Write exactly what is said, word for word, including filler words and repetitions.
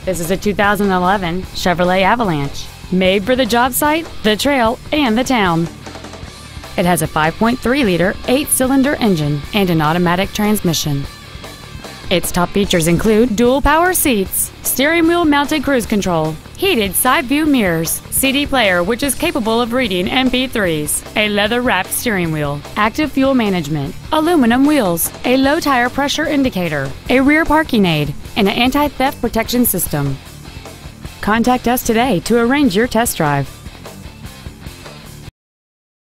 This is a two thousand eleven Chevrolet Avalanche, made for the job site, the trail, and the town. It has a five point three liter eight-cylinder engine and an automatic transmission. Its top features include dual power seats, steering wheel mounted cruise control, heated side view mirrors, C D player which is capable of reading M P threes, a leather-wrapped steering wheel, active fuel management, aluminum wheels, a low tire pressure indicator, a rear parking aid, and an anti-theft protection system. Contact us today to arrange your test drive.